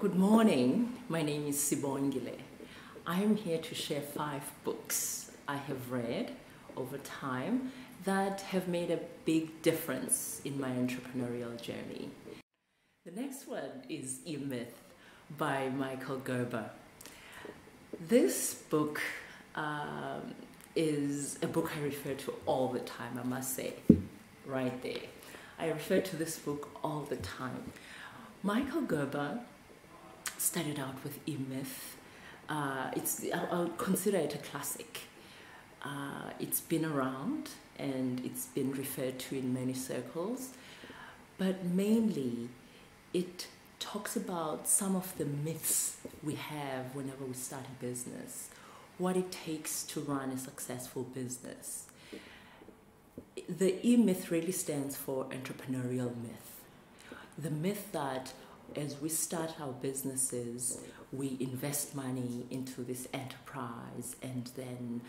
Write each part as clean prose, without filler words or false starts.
Good morning. My name is Sibongile. I am here to share 5 books I have read over time that have made a big difference in my entrepreneurial journey. The next one is E-Myth by Michael Gerber. This book is a book I refer to all the time, I must say, right there. I refer to this book all the time. Michael Gerber started out with E-Myth. I would consider it a classic. It's been around and it's been referred to in many circles, but mainly it talks about some of the myths we have whenever we start a business, what it takes to run a successful business. The E-Myth really stands for entrepreneurial myth. The myth that as we start our businesses, we invest money into this enterprise, and then,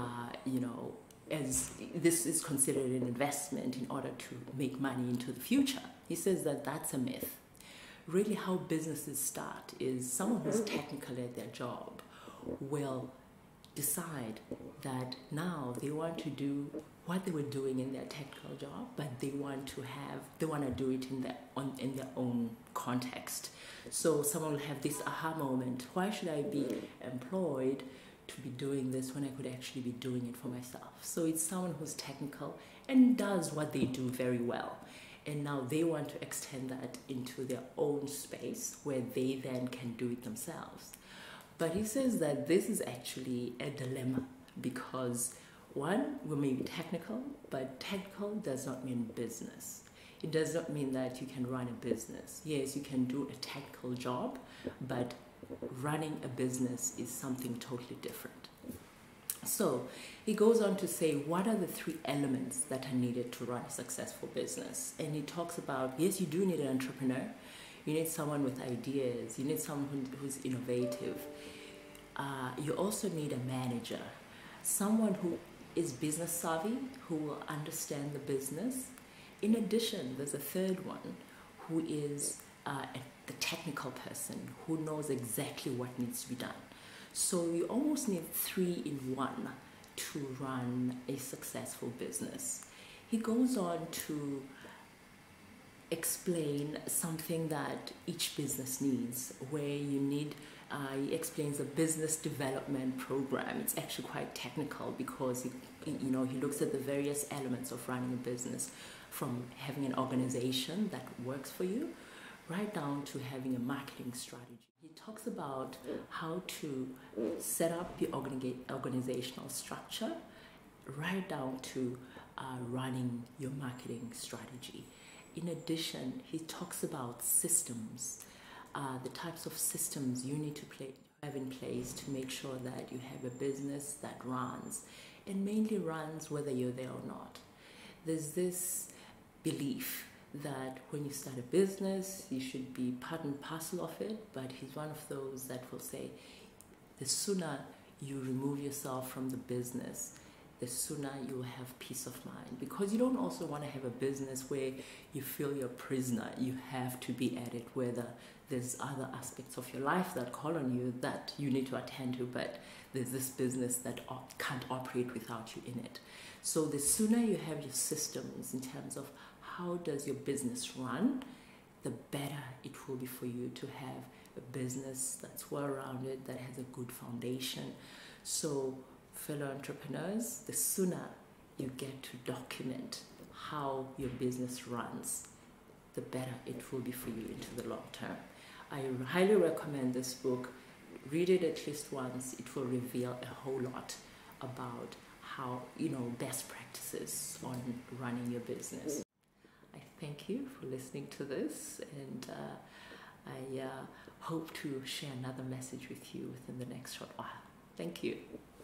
as this is considered an investment in order to make money into the future. He says that that's a myth. Really, how businesses start is someone who's technical at their job will decide that now they want to do what they were doing in their technical job, but they want to do it in their own context. So someone will have this aha moment: why should I be employed to be doing this when I could actually be doing it for myself? So it's someone who's technical and does what they do very well, and now they want to extend that into their own space where they then can do it themselves. But he says that this is actually a dilemma because, one, we may be technical, but technical does not mean business. It does not mean that you can run a business. Yes, you can do a technical job, but running a business is something totally different. So he goes on to say, what are the 3 elements that are needed to run a successful business? And he talks about, yes, you do need an entrepreneur. You need someone with ideas. You need someone who's innovative. You also need a manager, someone who is business savvy, who will understand the business. In addition, there's a 3rd one who is the technical person who knows exactly what needs to be done. So you almost need 3 in 1 to run a successful business. He goes on to explain something that each business needs, where you need, he explains a business development program. It's actually quite technical because he looks at the various elements of running a business, from having an organization that works for you right down to having a marketing strategy. He talks about how to set up the organizational structure right down to running your marketing strategy. In addition, he talks about systems, the types of systems you need to have in place to make sure that you have a business that runs, and mainly runs whether you're there or not. There's this belief that when you start a business, you should be part and parcel of it, but he's one of those that will say, the sooner you remove yourself from the business, the sooner you'll have peace of mind, because you don't also want to have a business where you feel you're a prisoner. You have to be at it, whether there's other aspects of your life that call on you that you need to attend to, but there's this business that can't operate without you in it. So the sooner you have your systems in terms of how does your business run, the better it will be for you to have a business that's well-rounded, that has a good foundation. So fellow entrepreneurs, the sooner you get to document how your business runs, the better it will be for you into the long term. I highly recommend this book. Read it at least once. It will reveal a whole lot about how, best practices on running your business. I thank you for listening to this, and I hope to share another message with you within the next short while. Thank you.